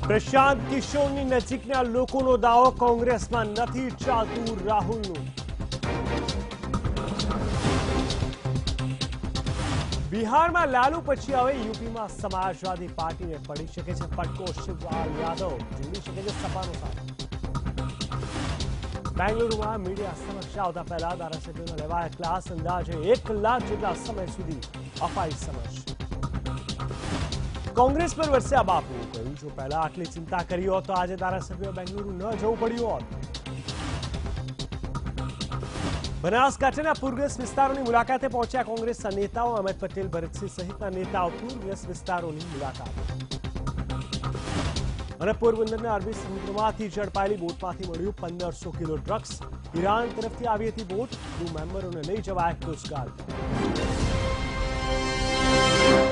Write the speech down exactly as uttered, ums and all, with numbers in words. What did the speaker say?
પ્રશાંત કિશોરની નજીકના લોકોનો દાવો કોંગ્રેસમાં નથી ચાલતું રાહુલનું। બિહારમાં લાલુ પછી હવે यूपीમાં સમાજવાદી પાર્ટીને પડી શકે છે ફટકો। શિવલાલ યાદવ જોડી શકે છે સપાનો સાથ। બેંગલુરુમાં મીડિયા સમક્ષ આવતા પહેલા ધારાસભ્યોનો લેવાયા ક્લાસ। અંદાજે એક કલાક જેટલા સમય સુધી અપાઈ સમજ। कांग्रेस पर वरस्या बापू कहूं जो पहला आटली चिंता करी हो तो आज धारासभ्यो बेंगलुरु न जवुं पड्युं होत। बनासकांठाना पूरग्रस्त विस्तारोनी मुलाकाते पहोंच्या कांग्रेसना नेताओ। अहमद पटेल, भरतसिंह सहितना नेताओ पूरग्रस्त विस्तारोनी मुलाकात। અને પોરબંદરના અરબી સમુદ્રમાંથી ઝડપાયેલી બોટમાંથી મળ્યું પંદરસો કિલો ડ્રગ્સ। ઈરાન તરફથી આવી હતી બોટ। ક્રૂ મેમ્બરોને લઈ જવાયા કોસ્ટગાર્ડ।